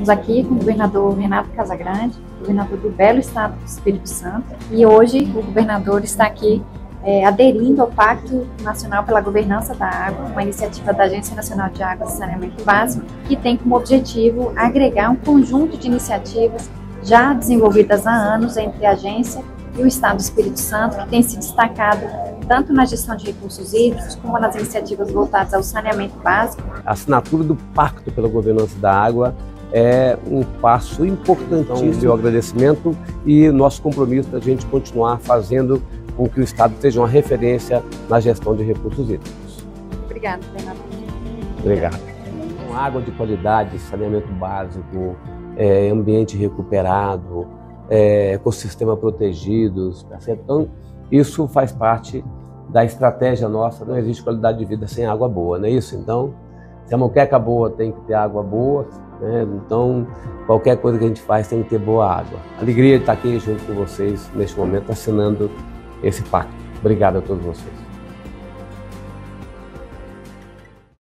estamos aqui com o governador Renato Casagrande, governador do belo estado do Espírito Santo, e hoje o governador está aqui aderindo ao Pacto Nacional pela Governança da Água, uma iniciativa da Agência Nacional de Águas e Saneamento Básico, que tem como objetivo agregar um conjunto de iniciativas já desenvolvidas há anos entre a agência e o Estado do Espírito Santo, que tem se destacado tanto na gestão de recursos hídricos como nas iniciativas voltadas ao saneamento básico. A assinatura do Pacto pela Governança da Água é um passo importantíssimo de agradecimento e nosso compromisso da gente continuar fazendo com que o Estado seja uma referência na gestão de recursos hídricos. Obrigada, governador. Obrigado. Com água de qualidade, saneamento básico, ambiente recuperado, ecossistema protegido, tá certo? Então, isso faz parte da estratégia nossa. Não existe qualidade de vida sem água boa, não é isso? Então, se a moqueca boa tem que ter água boa, né? Então qualquer coisa que a gente faz tem que ter boa água. Alegria de estar aqui junto com vocês neste momento assinando esse pacto. Obrigado a todos vocês.